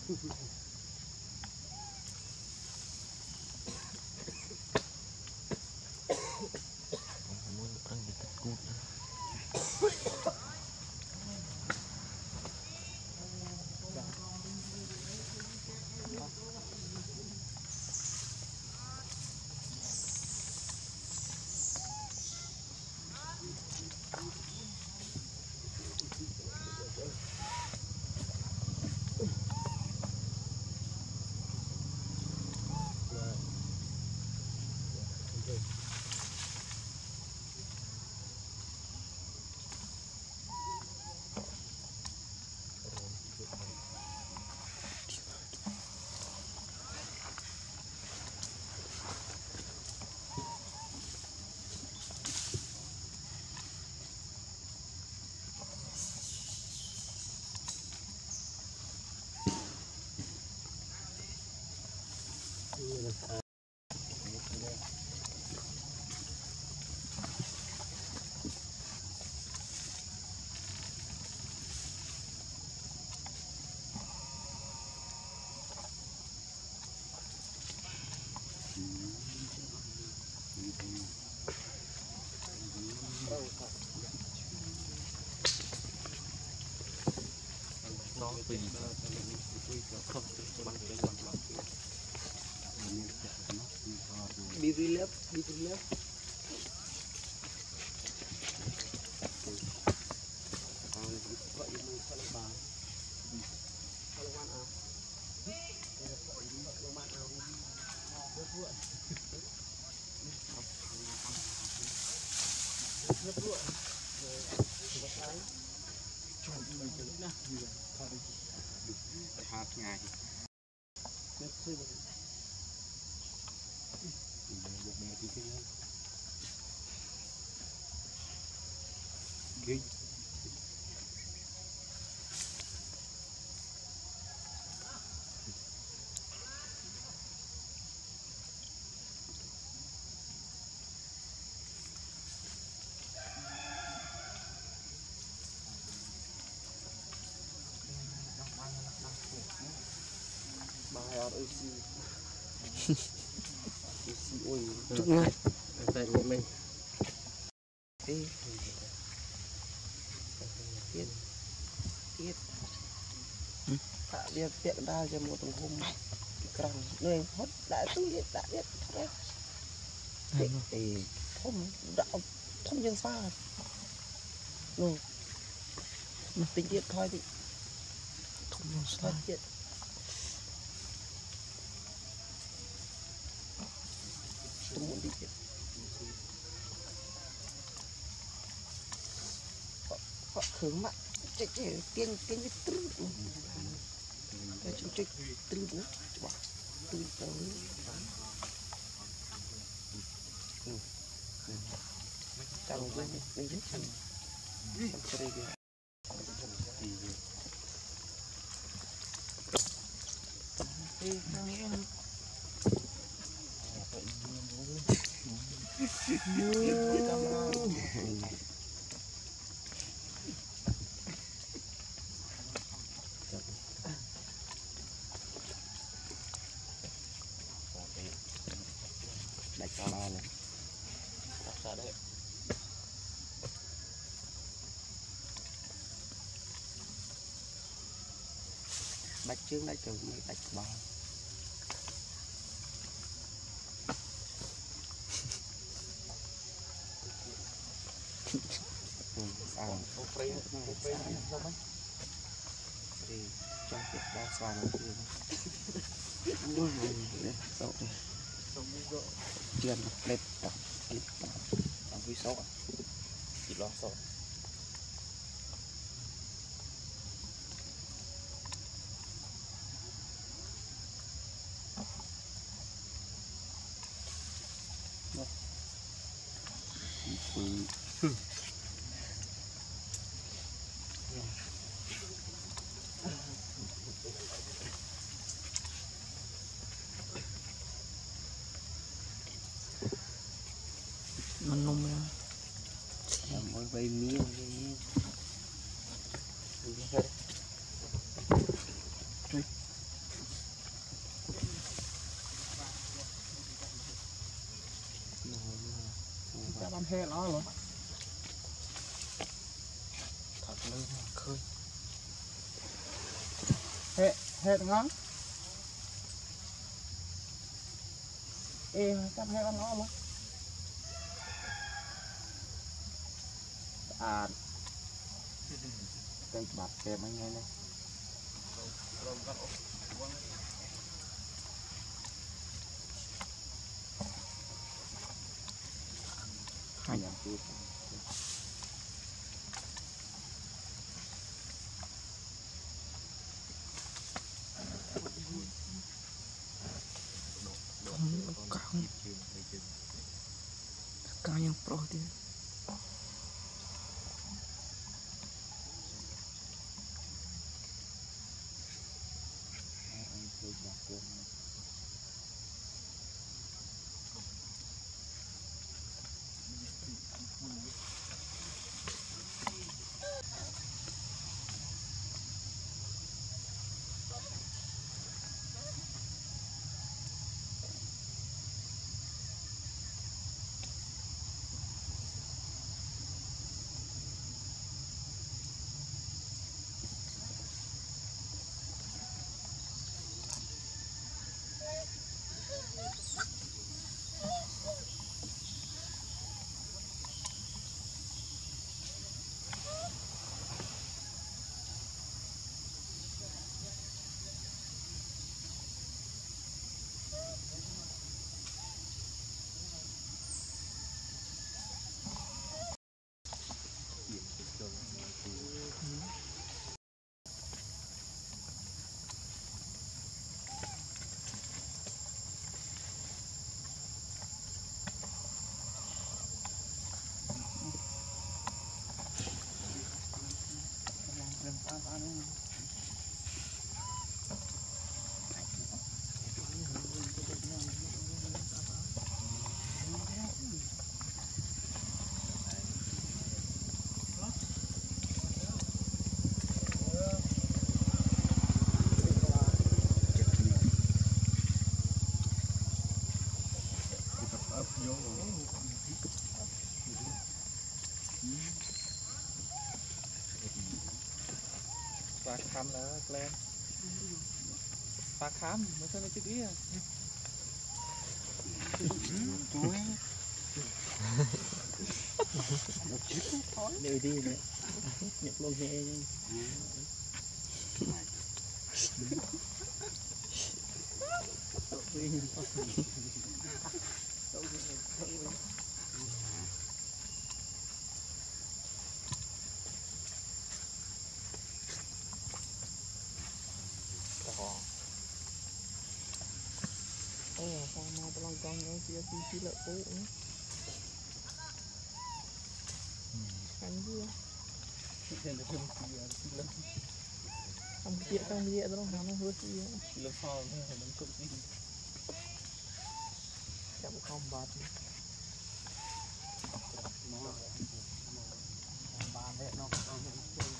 Be relief, be relief. Chúc ngay tại của mình tiết tạ điệp tiện đa cho một đồng hôm càng người hốt đã tôi đã biết thì không đạo không dân xa luôn tính tiết thôi thì không dân xa tiết tôi muốn đi tiết họ khướng mặt chạy tiên cái trứ cái chúng chạy trứ nữa bỏ trứ tới càng quên mình rất chăm cái đây đại ca ba này ra đấy bạch trứng đại trường mấy bạch ba thì trong việc đa xoa nó thì sâu chuyện lết tập bằng vi sâu chỉ lo sâu mình nung ra làm ôi vây miếng đi. he nó luôn thật lớn khơi he ngon chắc he nó luôn cây bạc kèm anh nghe này hai nhầm chút cao yang pro dia Phá khám là lên phá khám mới sao nó chứ kia đều đi đấy nhập luôn nghe con mau con con nó chỉ là cũ anh kia không chia trong địa đâu nó hơi gì lớp sau nó đừng cục gì chậm không bật nó ba mẹ nó